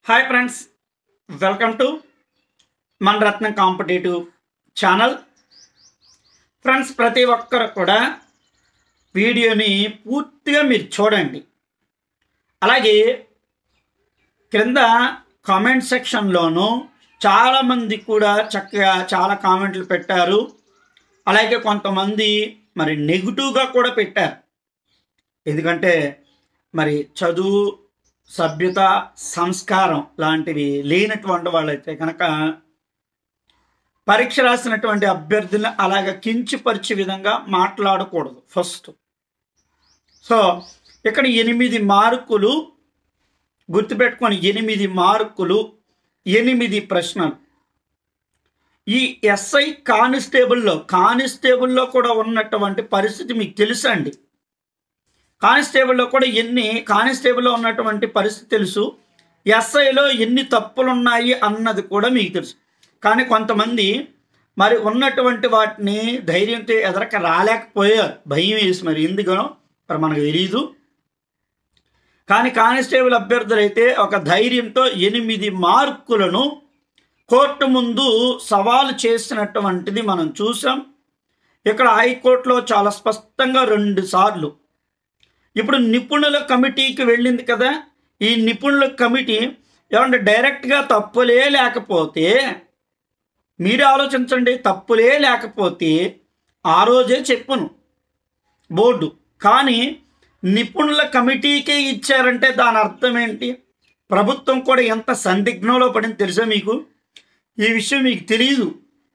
Hi friends, welcome to మన రత్నం competitive channel. Friends, ప్రతి ఒక్కరు కూడా వీడియోని పూర్తిగా మీరు చూడండి. అలాగే క్రింద కామెంట్ సెక్షన్లోనూ చాలామంది కూడా చక్కగా చాలా కామెంట్లు పెట్టారు. అలాగే కొంతమంది మరి నెగిటివ్గా కూడా పెట్టారు. ఎందుకంటే మరి చదువు, సభ్యత, సంస్కారం లాంటివి లేనటువంటి వాళ్ళైతే కనుక పరీక్ష రాసినటువంటి అభ్యర్థులను అలాగ కించపరిచే విధంగా మాట్లాడకూడదు ఫస్ట్. సో ఇక్కడ 8 మార్కులు గుర్తుపెట్టుకొని, 8 మార్కులు, 8 ప్రశ్నలు. ఈ ఎస్ఐ కానిస్టేబుల్లో కూడా ఉన్నటువంటి పరిస్థితి మీకు తెలుసండి. కానిస్టేబుల్లో కూడా కానిస్టేబుల్లో ఉన్నటువంటి పరిస్థితి తెలుసు. ఎస్ఐలో ఎన్ని తప్పులు ఉన్నాయి అన్నది కూడా మీకు తెలుసు. కానీ కొంతమంది మరి ఉన్నటువంటి వాటిని ధైర్యంతో ఎదరక రాలేకపోయారు, భయం వేసి. మరి ఎందుకనో మరి మనకు తెలియదు. కానీ కానిస్టేబుల్ అభ్యర్థులు అయితే ఒక ధైర్యంతో 8 మార్కులను కోర్టు ముందు సవాలు చేసినటువంటిది మనం చూసాం. ఇక్కడ హైకోర్టులో చాలా స్పష్టంగా 2 సార్లు. ఇప్పుడు నిపుణుల కమిటీకి వెళ్ళింది కదా, ఈ నిపుణుల కమిటీ ఏమంటే డైరెక్ట్గా తప్పులే లేకపోతే, మీరే ఆలోచించండి, తప్పులే లేకపోతే ఆ రోజే చెప్పును బోర్డు. కానీ నిపుణుల కమిటీకే ఇచ్చారంటే దాని అర్థం ఏంటి? ప్రభుత్వం కూడా ఎంత సందిగ్ధంలో పడింది తెలుసా మీకు? ఈ విషయం మీకు తెలియదు.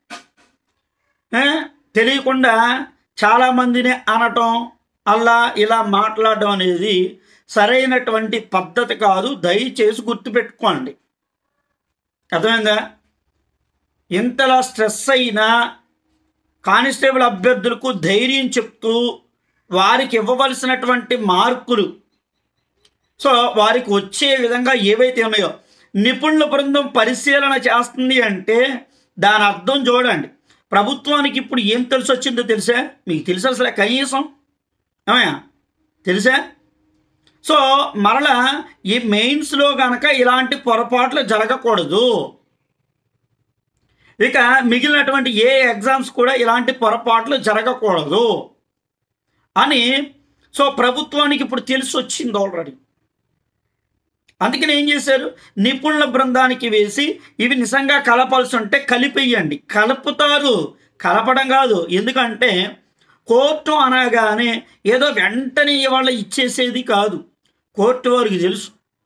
తెలియకుండా చాలామందిని అనటం, అలా ఇలా మాట్లాడడం అనేది సరైనటువంటి పద్ధతి కాదు. దయచేసి గుర్తుపెట్టుకోండి. అర్థమైందా? ఇంతలా స్ట్రెస్ అయినా కానిస్టేబుల్ అభ్యర్థులకు ధైర్యం చెప్తూ వారికి ఇవ్వవలసినటువంటి మార్కులు, సో వారికి వచ్చే విధంగా ఏవైతే ఉన్నాయో నిపుణుల బృందం పరిశీలన చేస్తుంది అంటే దాని అర్థం చూడండి. ప్రభుత్వానికి ఇప్పుడు ఏం తెలిసి వచ్చిందో తెలుసా? మీకు తెలుసు అసలు కనీసం ఏమయ్యా తెలుసా? సో మరలా ఈ మెయిన్స్లో కనుక ఇలాంటి పొరపాట్లు జరగకూడదు. ఇక మిగిలినటువంటి ఏ ఎగ్జామ్స్ కూడా ఇలాంటి పొరపాట్లు జరగకూడదు అని సో ప్రభుత్వానికి ఇప్పుడు తెలిసి వచ్చింది ఆల్రెడీ. అందుకని ఏం చేశారు? నిపుణుల బృందానికి వేసి ఇవి నిజంగా కలపాల్సి ఉంటే కలిపేయండి. కలుపుతారు, కలపడం కాదు. ఎందుకంటే కోర్టు అనగానే ఏదో వెంటనే ఇవాళ ఇచ్చేసేది కాదు. కోర్టు వారికి తెలుసు.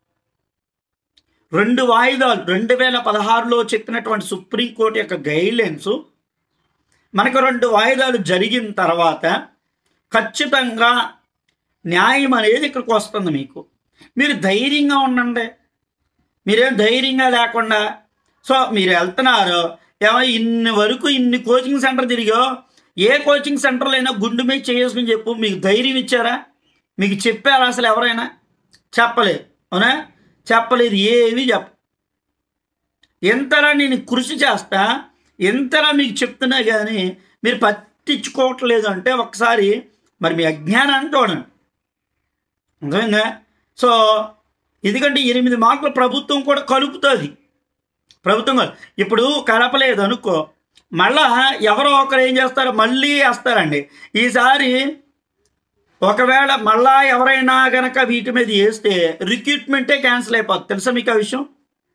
2 వాయిదాలు 2016లో చెప్పినటువంటి సుప్రీంకోర్టు యొక్క గైడ్లైన్స్ మనకు 2 వాయిదాలు జరిగిన తర్వాత ఖచ్చితంగా న్యాయం అనేది ఇక్కడికి వస్తుంది. మీరు ధైర్యంగా ఉండండి. మీరేం ధైర్యంగా లేకుండా సో మీరు వెళ్తున్నారు ఏమో ఇన్ని కోచింగ్ సెంటర్ తిరిగో, ఏ కోచింగ్ సెంటర్లో అయినా గుండు మీద చేసుకుని చెప్పు, మీకు ధైర్యం ఇచ్చారా? మీకు చెప్పారా అసలు ఎవరైనా? చెప్పలేదు. అవునా? చెప్పలేదు. ఏవి ఎంతలా నేను కృషి చేస్తా, ఎంతలా మీకు చెప్తున్నా కానీ మీరు పట్టించుకోవట్లేదు అంటే ఒకసారి మరి మీ అజ్ఞానాన్ని చూడండి. అర్థమైందా? సో ఎందుకంటే 8 మార్కులు ప్రభుత్వం కూడా కలుపుతుంది. ప్రభుత్వం ఇప్పుడు కలపలేదు అనుకో, మళ్ళా ఎవరో ఒకరు ఏం చేస్తారు, మళ్ళీ వేస్తారండి. ఈసారి ఒకవేళ మళ్ళా ఎవరైనా కనుక వీటి మీద వేస్తే రిక్రూట్మెంటే క్యాన్సిల్ అయిపోతుంది. తెలుసా మీకు ఆ విషయం?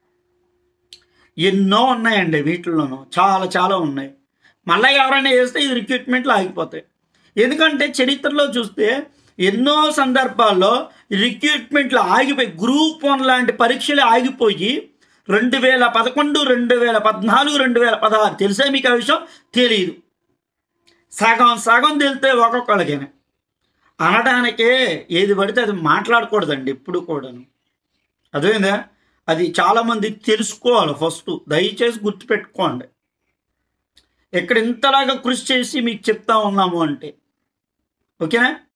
ఎన్నో ఉన్నాయండి, వీటిల్లోనూ చాలా ఉన్నాయి. మళ్ళీ ఎవరైనా వేస్తే ఇది రిక్రూట్మెంట్లు ఆగిపోతాయి. ఎందుకంటే చరిత్రలో చూస్తే ఎన్నో సందర్భాల్లో రిక్రూట్మెంట్లు ఆగిపోయి, గ్రూప్ 1 లాంటి పరీక్షలు ఆగిపోయి 2011, 2014, 2016 తెలుసా మీకు ఆ విషయం? తెలియదు. సగం తెలితే ఒక్కొక్కళ్ళకైనా అనడానికే ఏది పడితే అది మాట్లాడకూడదండి ఎప్పుడు కూడాను. అదేందా? అది చాలామంది తెలుసుకోవాలి ఫస్ట్. దయచేసి గుర్తుపెట్టుకోండి. ఇక్కడ ఇంతలాగా కృషి చేసి మీకు చెప్తా ఉన్నాము అంటే. ఓకేనా?